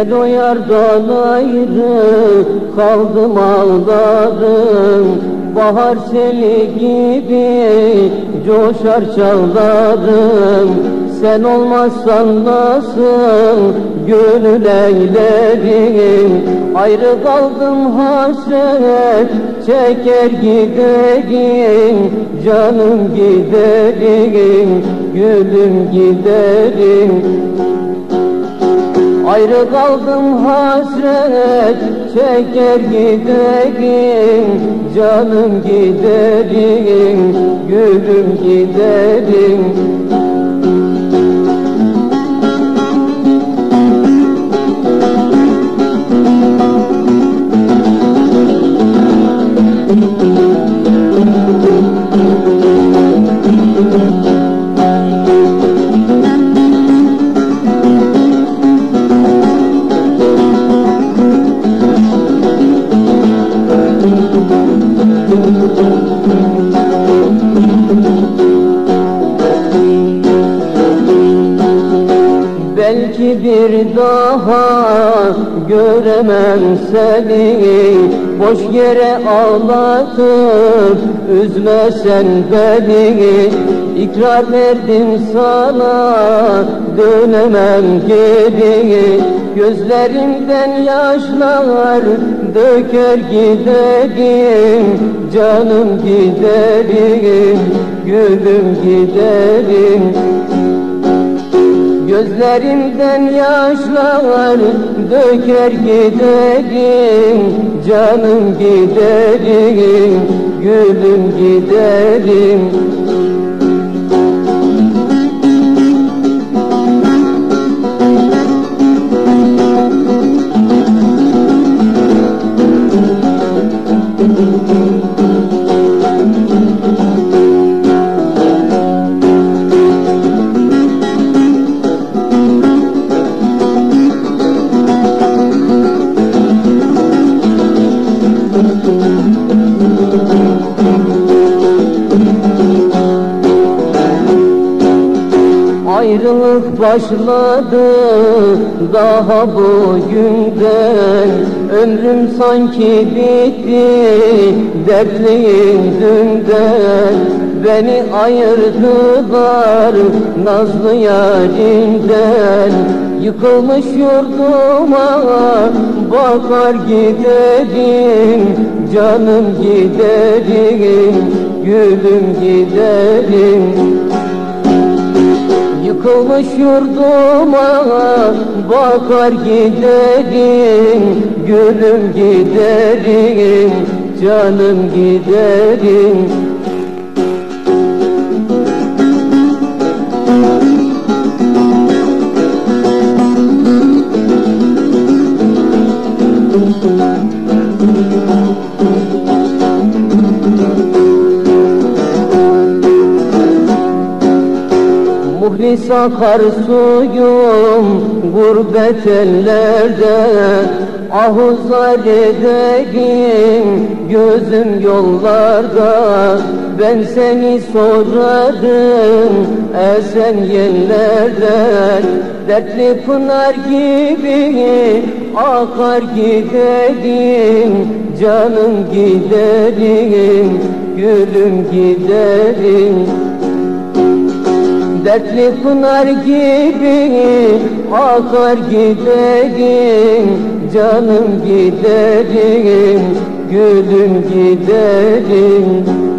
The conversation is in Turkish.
Ben o yardan ayrı kaldım ağlarım. Bahar seli gibi coşar çağlarım. Sen olmazsan nasıl gönül eylerim? Ayrı kaldım hasret çeker giderim. Canım giderim, gülüm giderim. Ayrı kaldım hasret çeker giderim. Canım giderim, gülüm giderim. Belki bir daha göremem seni. Boş yere ağlatıp üzme sen beni. İkrar verdim sana, dönemem geri. Gözlerimden yaşlar döker giderim. Canım giderim, gülüm giderim. Gözlerimden yaşlar döker giderim. Canım giderim, gülüm giderim. Ayrılık başladı daha bugünden. Ömrüm sanki bitti dertliyim dünden. Beni ayırdılar nazlı yarimden. Yıkılmış yurduma bakar giderim. Canım giderim, gülüm giderim. Yıkılmış yurduma bakar giderim. Gülüm giderim, canım giderim. Muhlis akar suyum gurbet ellerde. Ahuzar ederim gözüm yollarda. Ben seni sorarım esen yerlerden. Dertli pınar gibi akar giderim. Canım giderim, gülüm giderim. Dertli pınar gibi akar giderim. Canım giderim, gülüm giderim.